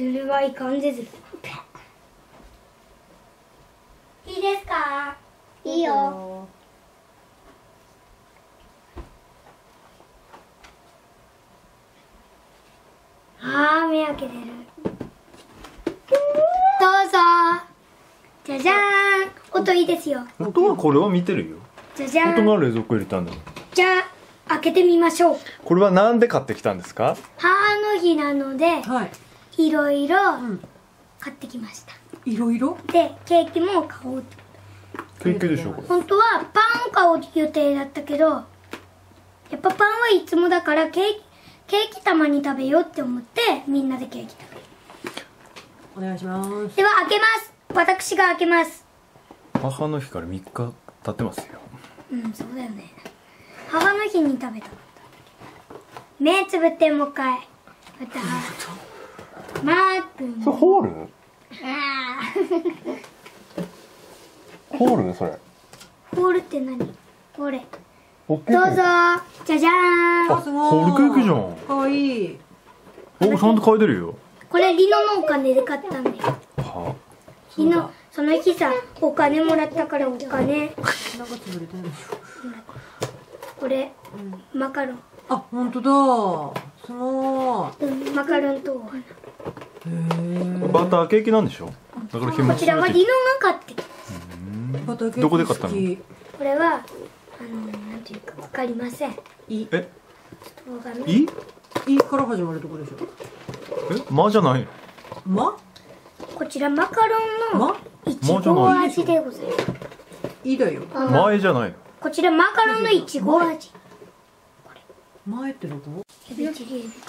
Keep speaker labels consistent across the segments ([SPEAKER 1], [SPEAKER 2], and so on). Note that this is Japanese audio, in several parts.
[SPEAKER 1] ずるはいかんぜずる。いいですか？いいよ。あー、目開けてる。どうぞ。じゃじゃーん。音いいですよ。
[SPEAKER 2] 音はこれは見てるよ。
[SPEAKER 1] じゃじゃーん。
[SPEAKER 2] 音が冷蔵庫入れたんだもん。
[SPEAKER 1] じゃあ開けてみましょう。
[SPEAKER 2] これはなんで買ってきたんですか？
[SPEAKER 1] 母の日なので、
[SPEAKER 3] はい。
[SPEAKER 1] いろいろ
[SPEAKER 3] うん。
[SPEAKER 1] 買ってきました。
[SPEAKER 3] いろいろ。
[SPEAKER 1] で、ケーキも買おうと。
[SPEAKER 2] ケーキでしょこれ。
[SPEAKER 1] 本当はパンを買おう予定だったけど、やっぱパンはいつもだからケーキたまに食べようって思ってみんなでケーキ食べる。
[SPEAKER 3] お願いします。
[SPEAKER 1] では開けます。私が開けます。
[SPEAKER 2] 母の日から3日経ってますよ。
[SPEAKER 1] うん、そうだよね。母の日に食べたかったんだけど。目つぶってもう一回。またマー君。
[SPEAKER 2] それホール？
[SPEAKER 1] あ
[SPEAKER 2] ホールそれ。
[SPEAKER 1] ーホールって何？これ。
[SPEAKER 2] どう
[SPEAKER 1] どうぞ。じゃじゃーん。
[SPEAKER 3] あ、すごい。
[SPEAKER 2] ホールケーキじゃん。
[SPEAKER 3] かわいい。
[SPEAKER 2] お、ちゃんと書いてるよ。
[SPEAKER 1] これリノのお金で買ったんだよ。
[SPEAKER 2] は
[SPEAKER 1] リノ、その日さ、お金もらったからお金。
[SPEAKER 3] なんか潰れてるでし
[SPEAKER 1] これ、マカロン。
[SPEAKER 3] ょ。あ、本当だ。すご
[SPEAKER 1] うん、マカロンとお花。
[SPEAKER 3] い。へ
[SPEAKER 2] バターケーキなんでしょ？だから日
[SPEAKER 1] こ
[SPEAKER 2] 持ち
[SPEAKER 1] ちらはリノが買ってきた。
[SPEAKER 3] え。
[SPEAKER 2] どこで買ったの？
[SPEAKER 1] これは、なんていうかわかりません。
[SPEAKER 3] い。
[SPEAKER 2] え、
[SPEAKER 1] 動画ね。
[SPEAKER 2] い？
[SPEAKER 3] いから始まるとこでしょ。
[SPEAKER 2] え、まじゃないの？
[SPEAKER 3] ま。
[SPEAKER 1] こちらマカロンの
[SPEAKER 3] ま。
[SPEAKER 1] いちご味でございます。
[SPEAKER 3] いだよ。
[SPEAKER 2] 前じゃないの？
[SPEAKER 1] こちらマカロンのいちご味。
[SPEAKER 3] 前ってどこ？
[SPEAKER 1] リノが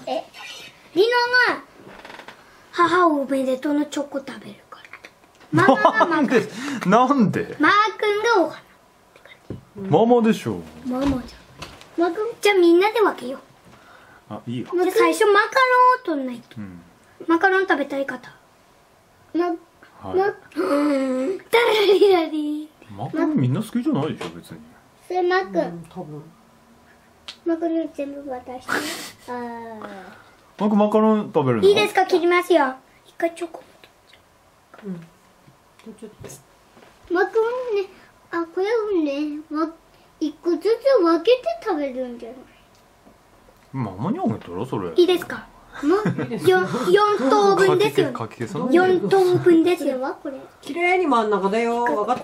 [SPEAKER 1] 母をおめでとうのチョコ食べるから。ママがマカロン。
[SPEAKER 2] なんで？
[SPEAKER 1] マー君がお花。
[SPEAKER 2] ママでしょ。
[SPEAKER 1] ママじゃん。マー君、じゃあみんなで分けよう。
[SPEAKER 2] あ、いいよ。
[SPEAKER 1] じゃあ最初マカロンを取んないと。
[SPEAKER 2] うん。
[SPEAKER 1] マカロン食べたい方。
[SPEAKER 2] はい。
[SPEAKER 1] ダラリラリ。
[SPEAKER 2] マカロンみんな好きじゃないでしょ別に。
[SPEAKER 1] それマー君。
[SPEAKER 3] 多分。
[SPEAKER 1] マカロン全部渡して。
[SPEAKER 2] 僕マカロン食べるの？
[SPEAKER 1] いいですか、切りますよ。一回チョコ。
[SPEAKER 3] うん。ちょっと。
[SPEAKER 1] マカロンね、これをね、一個ずつ分けて食べるんじゃない？
[SPEAKER 2] ママにあげたらそれ。
[SPEAKER 1] いいですか？4等分ですよね。
[SPEAKER 2] かき消さない？
[SPEAKER 1] 4等分ですよ。これ。
[SPEAKER 3] 綺麗に真ん中だよ。わかった？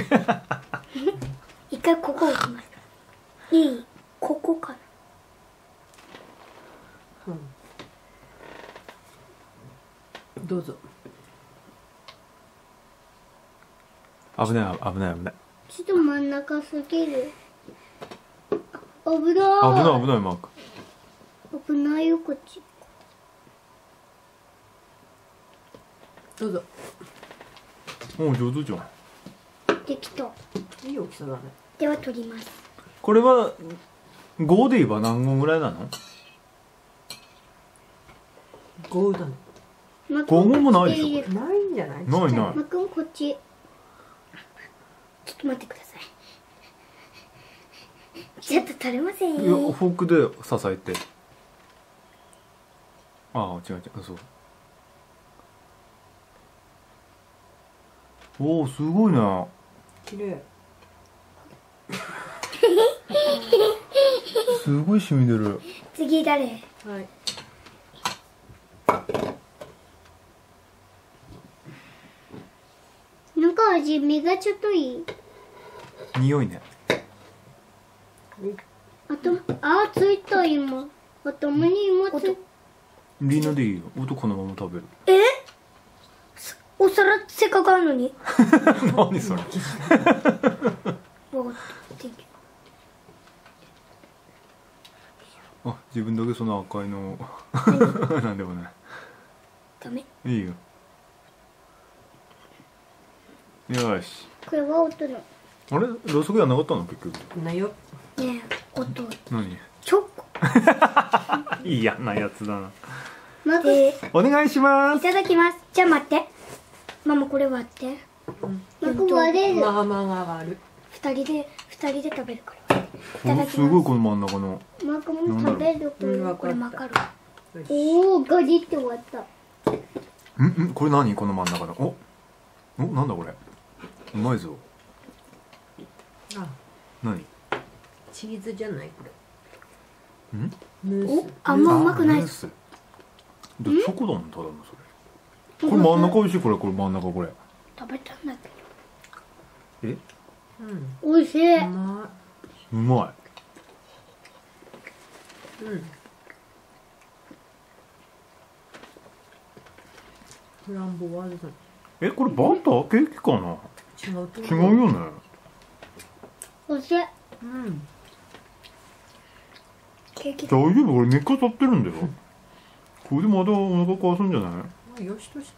[SPEAKER 1] 一回ここ置きます。いい？ここかな。
[SPEAKER 3] うん。どうぞ。
[SPEAKER 2] 危ない危ない危ない。
[SPEAKER 1] ちょっと真ん中すぎる。危ない。
[SPEAKER 2] 危ない危ないマーク。
[SPEAKER 1] 危ないよ、こっち。
[SPEAKER 3] どうぞ。
[SPEAKER 2] お、上手じゃん。
[SPEAKER 1] できた。
[SPEAKER 3] いい大きさだね。
[SPEAKER 1] では取ります。
[SPEAKER 2] これは5で言えば何本ぐらいなの
[SPEAKER 3] 5だね。
[SPEAKER 1] 5
[SPEAKER 2] 本もないでしょ
[SPEAKER 3] ないんじゃない？
[SPEAKER 2] ないない。
[SPEAKER 1] マー君こっち。ちょっと待ってください。ちょっと取れません
[SPEAKER 2] いや、フ
[SPEAKER 1] よ。
[SPEAKER 2] ォークで支えて。ああ、違う違う、そう。おお、すごいな。
[SPEAKER 3] 綺麗。
[SPEAKER 2] すごい染み出る。
[SPEAKER 1] 次誰？
[SPEAKER 3] はい。
[SPEAKER 1] なんか味見がちょっといい。
[SPEAKER 2] 匂いね。
[SPEAKER 1] ついた今。頭に今つい。
[SPEAKER 2] リーナでいいよ。音このまま食べる。
[SPEAKER 1] お皿せっかくあるのに。
[SPEAKER 2] 何それ。
[SPEAKER 1] わかった。
[SPEAKER 2] あ、自分だけその赤いの。なんでもない。
[SPEAKER 1] ダメ。
[SPEAKER 2] いいよ。よし。
[SPEAKER 1] これは音の。
[SPEAKER 2] あれ、ろうそくやんなかったの結局。
[SPEAKER 3] ないよ。
[SPEAKER 1] ねえ、音。
[SPEAKER 2] 何。
[SPEAKER 1] チョコ。
[SPEAKER 2] 嫌なやつだな。
[SPEAKER 1] で、
[SPEAKER 2] お願いしま
[SPEAKER 1] い
[SPEAKER 2] す。
[SPEAKER 1] ただきます。じゃあ待って。ママこれ割って。割れる。
[SPEAKER 3] まあまあがある。
[SPEAKER 1] 二人で食べるから。いただきます。
[SPEAKER 2] すごいこの真ん中の。
[SPEAKER 1] マカロン食べる
[SPEAKER 3] うん
[SPEAKER 1] これマカロン。
[SPEAKER 3] よし
[SPEAKER 1] おお、ガリって終わった。
[SPEAKER 2] これ何この真ん中のなんだこれうまいぞ。
[SPEAKER 3] あ、
[SPEAKER 2] 何
[SPEAKER 3] チーズじゃないこれ。
[SPEAKER 2] ん
[SPEAKER 3] ムース。
[SPEAKER 1] あんまうまくない
[SPEAKER 2] ムースでチョコだもんただのそれ。これ真ん中美味しい。これ真ん中これ。
[SPEAKER 1] 食べたんだけ
[SPEAKER 2] え
[SPEAKER 3] うん。
[SPEAKER 1] ど美味しい。
[SPEAKER 3] うま
[SPEAKER 2] うま
[SPEAKER 3] い。うん。フランボワーズだ。
[SPEAKER 2] い。これバターケーキかな。
[SPEAKER 3] 違うと
[SPEAKER 2] 違うよね。
[SPEAKER 1] 美味しい。
[SPEAKER 3] うん。
[SPEAKER 1] ケーキだ。
[SPEAKER 2] 大丈夫。俺3日経ってるんだよ。これでまたお腹壊すんじゃない？
[SPEAKER 3] まあよしとして。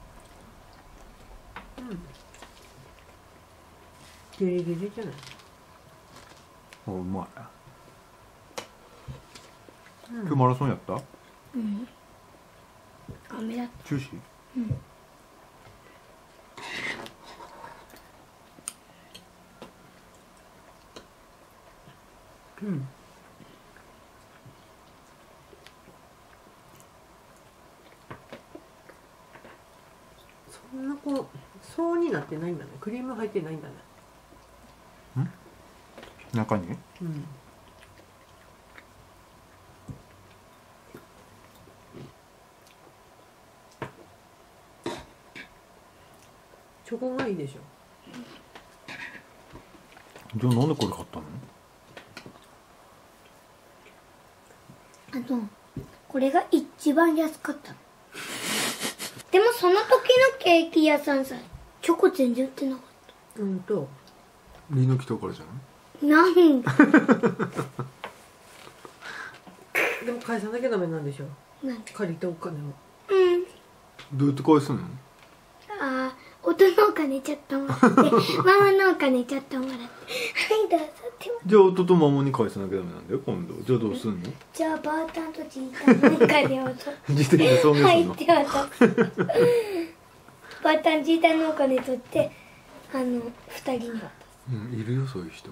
[SPEAKER 3] うん。ギリギリじゃない。
[SPEAKER 2] うまい。
[SPEAKER 3] うん
[SPEAKER 2] 今日マラソンやった？
[SPEAKER 1] うん雨だった。
[SPEAKER 2] 中止？
[SPEAKER 3] うん。そんなこう層になってないんだね。クリーム入ってないんだね。
[SPEAKER 2] 中に？
[SPEAKER 3] うん。チョコがいいでしょ。
[SPEAKER 2] じゃあなんでこれ買ったの？
[SPEAKER 1] これが一番安かったの。でもその時のケーキ屋さんさ、チョコ全然売ってなかっ
[SPEAKER 3] うんと。
[SPEAKER 2] リノ来たからじゃない？
[SPEAKER 1] なんだ。
[SPEAKER 3] でも返さなきゃダメなんでしょ。
[SPEAKER 1] なんで。
[SPEAKER 3] 借りたお金を。
[SPEAKER 1] うん。
[SPEAKER 2] どうやって返すの？
[SPEAKER 1] ああ、音のお金ちょっともらって、ママのお金ちょっともらって。はい、どうぞって。
[SPEAKER 2] じゃあ夫とママに返さなきゃダメなんだよ今度。じゃあどうすんの？
[SPEAKER 1] じゃあバータンとジータンのお金を取って。
[SPEAKER 2] 自転車送迎
[SPEAKER 1] はい、
[SPEAKER 2] するの？
[SPEAKER 1] って渡す。バータンジータンのお金取って、二人に渡す。
[SPEAKER 2] いるよそういう人。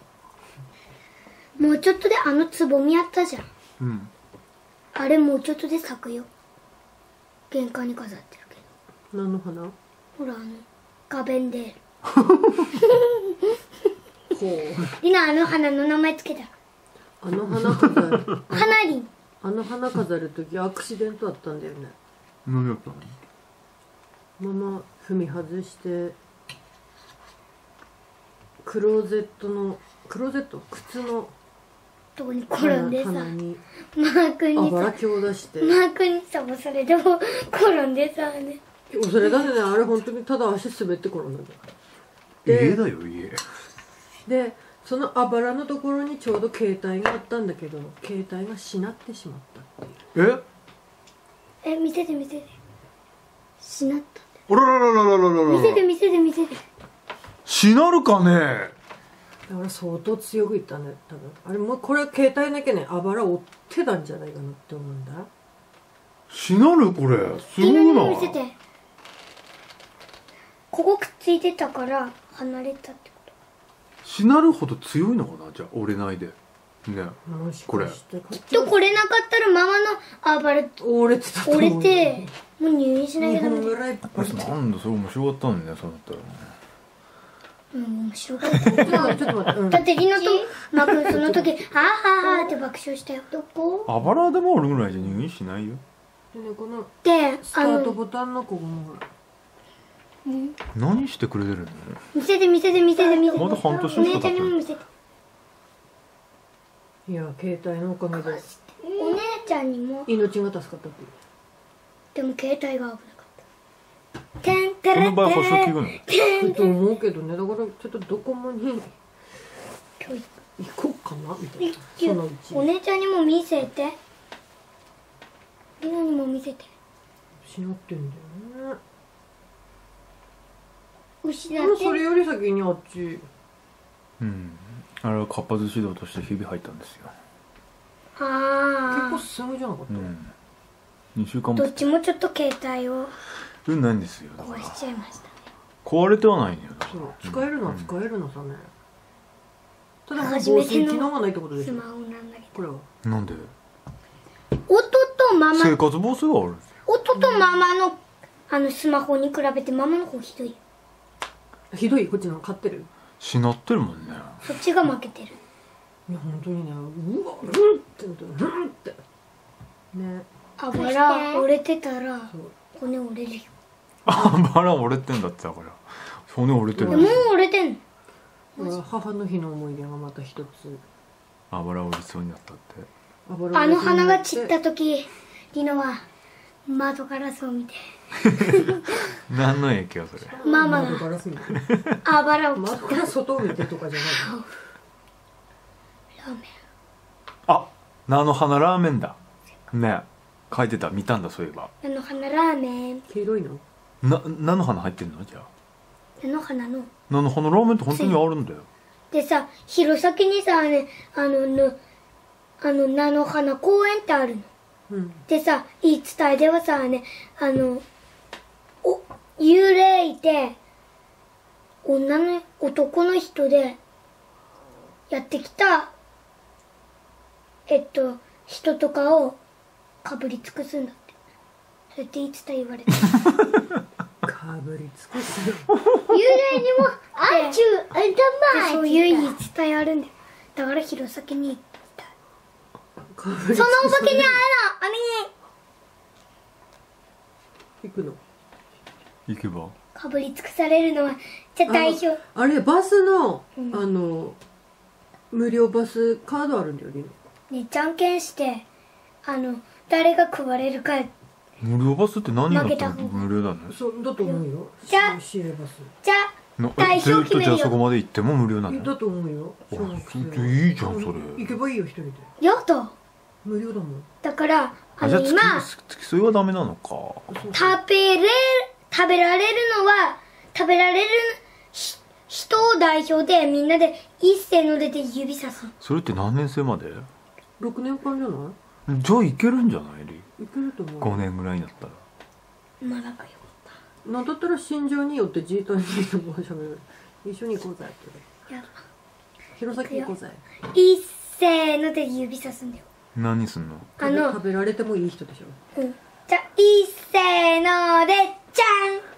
[SPEAKER 1] もうちょっとでつぼみあったじゃん。
[SPEAKER 2] うん
[SPEAKER 1] あれもうちょっとで咲くよ。玄関に飾ってるけ
[SPEAKER 3] 何の花？
[SPEAKER 1] ど。ほらガベンデール。
[SPEAKER 3] ほう。
[SPEAKER 1] リナ花の名前つけた。
[SPEAKER 3] あの花飾る。
[SPEAKER 1] 花リン。
[SPEAKER 3] あの花飾る時アクシデントあったんだよね。
[SPEAKER 2] 何やったの？
[SPEAKER 3] ママ踏み外してクローゼット靴の
[SPEAKER 1] とこに転んでさ、
[SPEAKER 3] 鼻に
[SPEAKER 1] マークに
[SPEAKER 3] 油
[SPEAKER 1] さ、
[SPEAKER 3] 気を出して。
[SPEAKER 1] マークにさ、もうそれでも転んでさね。
[SPEAKER 3] それだってね、あれ本当にただ足滑って転んだんだよ。で
[SPEAKER 2] 家だよ家。
[SPEAKER 3] でそのあばらのところにちょうど携帯があったんだけど、携帯がしなってしまったっていう。
[SPEAKER 1] 見せて見せて。しなったって。
[SPEAKER 2] あらららららららら。
[SPEAKER 1] 見せて見せて見せて。
[SPEAKER 2] しなるかね？
[SPEAKER 3] だから相当強く言ったね、多分。あれもうこれ携帯なきゃね、あばら折ってたんじゃないかなって思うんだ。
[SPEAKER 2] しなるこれ。すご
[SPEAKER 1] 犬に
[SPEAKER 2] いな。
[SPEAKER 1] も見せて。ここくっついてたから離れたってこと。
[SPEAKER 2] しなるほど強いのかな。じゃあ折れないでね。
[SPEAKER 3] もし
[SPEAKER 2] これ
[SPEAKER 3] かしてこっち
[SPEAKER 1] とこれなかったらママのあばら
[SPEAKER 3] 折れてたと思う
[SPEAKER 1] 折
[SPEAKER 3] よ。
[SPEAKER 1] れてもう入院しなき
[SPEAKER 3] 2
[SPEAKER 1] ゃダメだよ。
[SPEAKER 3] 本ぐらい
[SPEAKER 2] なんだそれ面白かったんだねそうだったらね。
[SPEAKER 1] 面白かった。
[SPEAKER 3] ちょっと待って、うん
[SPEAKER 1] だってリナとマクその時はあはあって爆笑したよ。どこ？
[SPEAKER 2] あばらでも折るぐらいじゃ入院しないよ。
[SPEAKER 3] でね、この
[SPEAKER 1] で
[SPEAKER 3] スタートボタンのここもほら
[SPEAKER 2] 何してくれてるの？
[SPEAKER 1] 見せて見せて見せて見せて。
[SPEAKER 2] まだ半年しか
[SPEAKER 1] お姉ちゃ
[SPEAKER 2] 経ってない。
[SPEAKER 1] んにも見せて。
[SPEAKER 3] いや携帯のおかげで
[SPEAKER 1] お姉ちゃんにも。
[SPEAKER 3] 命が助かったっていう。
[SPEAKER 1] でも携帯が危なかった。てんてれ
[SPEAKER 2] この場合保証聞くの？
[SPEAKER 3] と思うけどね、だからちょっとドコモに
[SPEAKER 1] 今日
[SPEAKER 3] 行こうかなみたいな。そのうち
[SPEAKER 1] お姉ちゃんにも見せて。リナにも見せて。
[SPEAKER 3] 失ってんだよね。
[SPEAKER 1] 失
[SPEAKER 3] でも
[SPEAKER 1] って。
[SPEAKER 3] それより先にあっち
[SPEAKER 2] うん。あれはかっぱ寿司道として日々入ったんですよ。
[SPEAKER 3] 結
[SPEAKER 1] あ
[SPEAKER 3] 構すぐじゃなかった、
[SPEAKER 2] うん。2週間
[SPEAKER 1] あ。
[SPEAKER 2] も
[SPEAKER 1] どっちもちょっと携帯を
[SPEAKER 2] ないんですよ。だから
[SPEAKER 1] 壊しちゃいましたね。
[SPEAKER 2] 壊れてはないのよ。
[SPEAKER 3] そう使えるのは使えるのさね。ただもう防
[SPEAKER 1] 初めての
[SPEAKER 3] 水機能がないってことでしょ
[SPEAKER 1] スマホなんだけ
[SPEAKER 3] これは。
[SPEAKER 2] なんで？
[SPEAKER 1] ど。夫とママ
[SPEAKER 2] 生活防水があるんですよ。
[SPEAKER 1] 音とママのスマホに比べてママの方ひどいよ。
[SPEAKER 3] ひどい。こっちの買ってる。
[SPEAKER 2] しなってるもんね。
[SPEAKER 1] そっちが負けてる。
[SPEAKER 3] いや本当にね、うわうんってうんってね。
[SPEAKER 1] あばら折れてたら
[SPEAKER 3] そう
[SPEAKER 1] 骨折れるよ。
[SPEAKER 2] あばら折れてんだってだから骨折れてる
[SPEAKER 1] もう折れてんの。
[SPEAKER 3] 母の日の思い出がまた一つ。
[SPEAKER 2] あばら折りそうになったって。
[SPEAKER 1] 花が散った時リノは窓ガラスを見て
[SPEAKER 2] 何の影響それ。
[SPEAKER 1] ママが
[SPEAKER 3] 窓ガラス見て
[SPEAKER 1] あばらを切った。
[SPEAKER 3] 窓から外を見てとかじゃないの。
[SPEAKER 1] ラーメン。
[SPEAKER 2] あ、菜の花ラーメンだね。書いてた、見たんだそういえば。
[SPEAKER 1] 菜の花ラーメン。
[SPEAKER 3] 黄色いの。
[SPEAKER 2] 菜の花入ってんのじゃあ。
[SPEAKER 1] 菜の花の
[SPEAKER 2] 菜の花ラーメンって本当にあるんだよ。
[SPEAKER 1] でさ、弘前にさね、菜の花公園ってあるの。
[SPEAKER 3] うん。
[SPEAKER 1] でさ、言い伝えではさね、幽霊いて男の人でやってきた人とかをかぶり尽くすんだって。そうやって言い伝え言われて
[SPEAKER 3] かぶり尽くすよ。
[SPEAKER 1] 幽霊にもでそういう言い伝えあるんだよ。だから弘前に行った。
[SPEAKER 3] かぶり尽くす
[SPEAKER 1] そのお化けに会
[SPEAKER 3] 行くの。
[SPEAKER 2] 行けば
[SPEAKER 1] かぶり尽くされるのはじゃあ代表。
[SPEAKER 3] あれバスの、
[SPEAKER 1] うん
[SPEAKER 3] 無料バスカードあるんだよね。
[SPEAKER 1] ね、じゃんけんして誰が配れるか。
[SPEAKER 2] 無料バスって何乗っても
[SPEAKER 1] 負けた方が
[SPEAKER 2] 無料だね。
[SPEAKER 3] そうだと思うよ。
[SPEAKER 1] じゃあ
[SPEAKER 3] 市営バス
[SPEAKER 1] じゃあ代
[SPEAKER 2] ずっとじゃあ
[SPEAKER 1] 表決めるよ。
[SPEAKER 2] そこまで行っても無料なの。
[SPEAKER 3] だと思うよ。
[SPEAKER 2] あ
[SPEAKER 3] 小学生
[SPEAKER 2] それいいじゃんそれ。
[SPEAKER 3] 行けばいいよ一人で。
[SPEAKER 1] やだ。
[SPEAKER 3] 無料だもん。
[SPEAKER 1] だから
[SPEAKER 2] あ、じゃあ
[SPEAKER 1] 今
[SPEAKER 2] 付き添いはダメなのか。
[SPEAKER 1] 食べられるのは食べられる人を代表でみんなで一斉の出て指さす。
[SPEAKER 2] それって何年生まで？
[SPEAKER 3] 6年間じゃない？
[SPEAKER 2] じゃあいけるんじゃないリ？
[SPEAKER 3] 行けると思う。
[SPEAKER 2] 5年ぐらいになったら。
[SPEAKER 1] まだかよ。
[SPEAKER 3] なんだったら心情によって自衛隊にもしゃべる。一緒に行こうぜって。
[SPEAKER 1] やだ。
[SPEAKER 3] 弘前行こうぜ。
[SPEAKER 1] 一斉ので指さすんだよ。
[SPEAKER 2] 何すんの？
[SPEAKER 3] 食べられてもいい人でしょ。
[SPEAKER 1] うん。じゃあ一斉のでじゃん。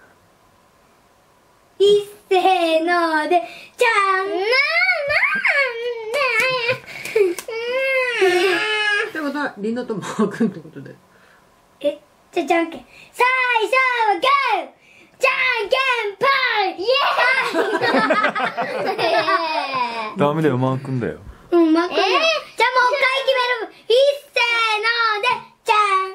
[SPEAKER 1] 一斉のでじゃん。
[SPEAKER 3] ってことはリンダとマー君ってことで。
[SPEAKER 1] じゃあじゃんけん。最初はグー。じゃんけんぽい。イエーイ。
[SPEAKER 2] ダメだよマー君だよ。
[SPEAKER 1] うん、マー君だよ。じゃあもう一回決める。一斉のでじ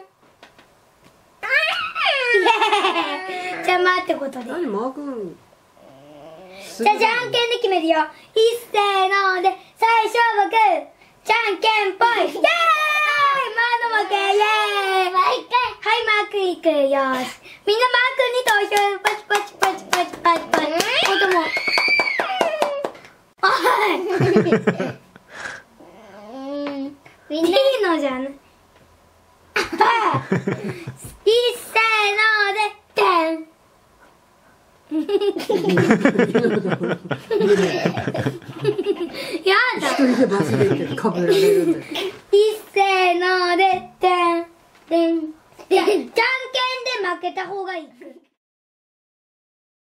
[SPEAKER 1] ゃん。イエーイ。じゃあ待ってことで。
[SPEAKER 3] 何マー君。
[SPEAKER 1] じゃあじゃんけんで決めるよ。一斉ので最初はグー。じゃんけんぽい。イエーイ。マーの負け。イエーイ。はい、マー君行くよ。し。みんなマー君に投票。パチパチパチパチパチパチ。音も。みんな。いいのじゃん。一斉ので、でん。やだ。
[SPEAKER 3] 一人でバスで行ってかぶられるんだよ。